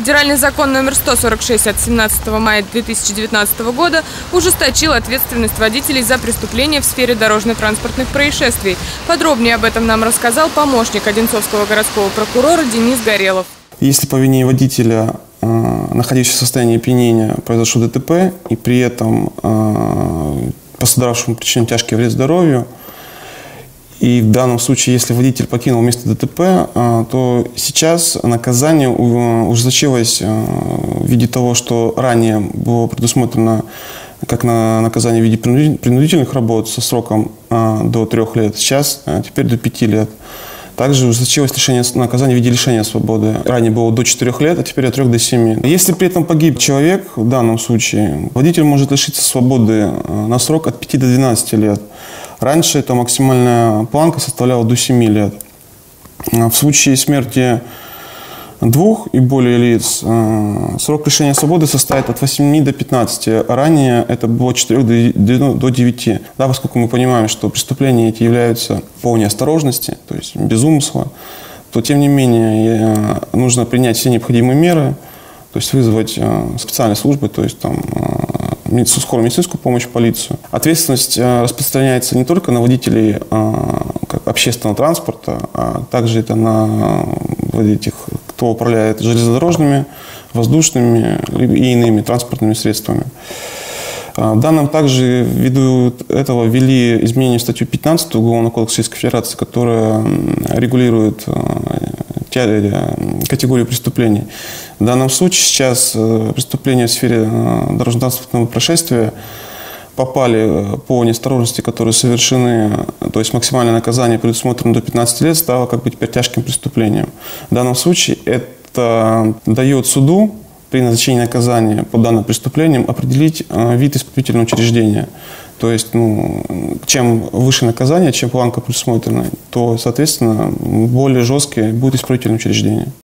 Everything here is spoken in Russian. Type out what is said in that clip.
Федеральный закон номер 146 от 17 мая 2019 года ужесточил ответственность водителей за преступления в сфере дорожно-транспортных происшествий. Подробнее об этом нам рассказал помощник Одинцовского городского прокурора Денис Горелов. Если по вине водителя, находящегося в состоянии опьянения, произошло ДТП, и при этом пострадавшему причинен тяжкий вред здоровью, и в данном случае, если водитель покинул место ДТП, то сейчас наказание ужесточилось в виде того, что ранее было предусмотрено как наказание в виде принудительных работ со сроком до 3 лет, сейчас теперь до 5 лет. Также ужесточилось наказание в виде лишения свободы. Ранее было до 4 лет, а теперь от 3 до 7. Если при этом погиб человек, в данном случае, водитель может лишиться свободы на срок от 5 до 12 лет. Раньше эта максимальная планка составляла до 7 лет. В случае смерти 2 и более лиц срок лишения свободы составит от 8 до 15. Ранее это было от 4 до 9. Да, поскольку мы понимаем, что преступления эти являются по неосторожности, то есть без умысла, то тем не менее нужно принять все необходимые меры, то есть вызвать специальные службы, то есть там скорую медицинскую помощь, полицию. Ответственность распространяется не только на водителей общественного транспорта, а также это на этих, кто управляет железнодорожными, воздушными и иными транспортными средствами. Данным также ввиду этого ввели изменения в статью 15 Уголовного кодекса Российской Федерации, которая регулирует категорию преступлений. В данном случае сейчас преступления в сфере дорожно-транспортного происшествия попали по неосторожности, которые совершены, то есть максимальное наказание, предусмотрено до 15 лет, стало как бы теперь тяжким преступлением. В данном случае это дает суду при назначении наказания по данным преступлениям определить вид исправительного учреждения. То есть, чем выше наказание, чем планка предусмотрена, то, соответственно, более жесткие будет исправительное учреждение.